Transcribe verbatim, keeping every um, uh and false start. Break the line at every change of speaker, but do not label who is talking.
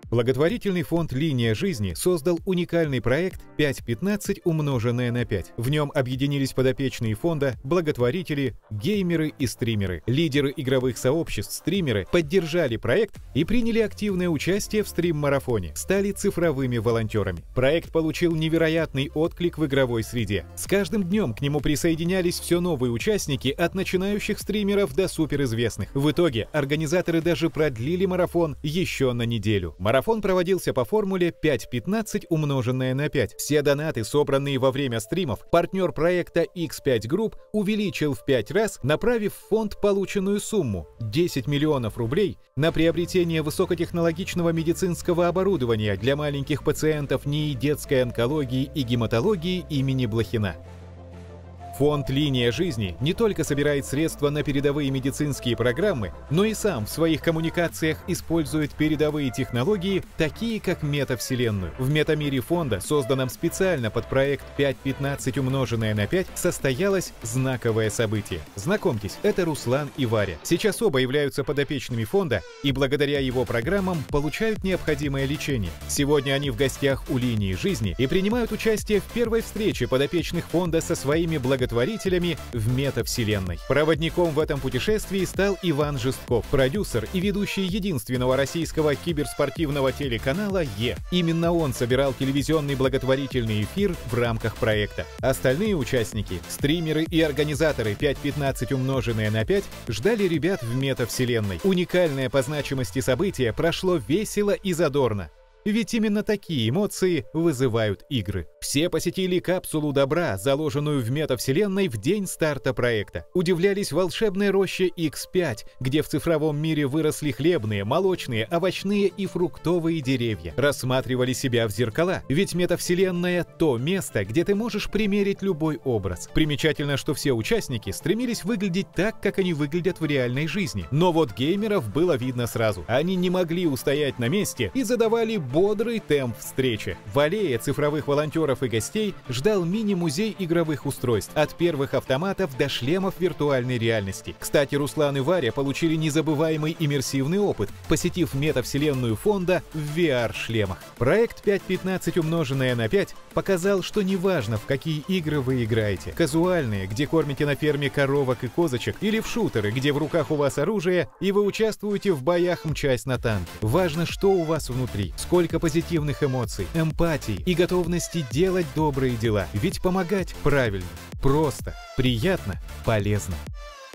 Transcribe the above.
Благотворительный фонд «Линия жизни» создал уникальный проект пять пятнадцать умноженное на пять. В нем объединились подопечные фонда, благотворители, геймеры и стримеры. Лидеры игровых сообществ, стримеры поддержали проект и приняли активное участие в стрим-марафоне, стали цифровыми волонтерами. Проект получил невероятный отклик в игровой среде. С каждым днем к нему присоединялись все новые участники, от начинающих стримеров до суперизвестных. В итоге организаторы даже продлили марафон еще на неделю. Марафон проводился по формуле пять пятнадцать умноженное на пять. Все донаты, собранные во время стримов, партнер проекта икс пять Group увеличил в пять раз, направив в фонд полученную сумму – десять миллионов рублей на приобретение высокотехнологичного медицинского оборудования для маленьких пациентов НИИ детской онкологии и гематологии имени Блохина. Фонд «Линия жизни» не только собирает средства на передовые медицинские программы, но и сам в своих коммуникациях использует передовые технологии, такие как метавселенную. В метамире фонда, созданном специально под проект пять пятнадцать умноженное на пять, состоялось знаковое событие. Знакомьтесь, это Руслан и Варя. Сейчас оба являются подопечными фонда и благодаря его программам получают необходимое лечение. Сегодня они в гостях у «Линии жизни» и принимают участие в первой встрече подопечных фонда со своими благотворителями благотворителями в метавселенной. Проводником в этом путешествии стал Иван Жестков, продюсер и ведущий единственного российского киберспортивного телеканала Е. Именно он собирал телевизионный благотворительный эфир в рамках проекта. Остальные участники, стримеры и организаторы пять пятнадцать умноженное на пять, ждали ребят в метавселенной. Уникальное по значимости событие прошло весело и задорно. Ведь именно такие эмоции вызывают игры. Все посетили капсулу добра, заложенную в метавселенной в день старта проекта. Удивлялись волшебной роще икс пять, где в цифровом мире выросли хлебные, молочные, овощные и фруктовые деревья. Рассматривали себя в зеркала, ведь метавселенная — то место, где ты можешь примерить любой образ. Примечательно, что все участники стремились выглядеть так, как они выглядят в реальной жизни. Но вот геймеров было видно сразу. Они не могли устоять на месте и задавали бодрый темп встречи. В аллее цифровых волонтеров и гостей ждал мини-музей игровых устройств, от первых автоматов до шлемов виртуальной реальности. Кстати, Руслан и Варя получили незабываемый иммерсивный опыт, посетив метавселенную фонда в ви ар-шлемах. Проект пять пятнадцать умноженное на пять показал, что неважно, в какие игры вы играете. Казуальные, где кормите на ферме коровок и козочек, или в шутеры, где в руках у вас оружие, и вы участвуете в боях, мчась на танке. Важно, что у вас внутри, сколько позитивных эмоций, эмпатии и готовности делать добрые дела. Ведь помогать правильно, просто, приятно, полезно.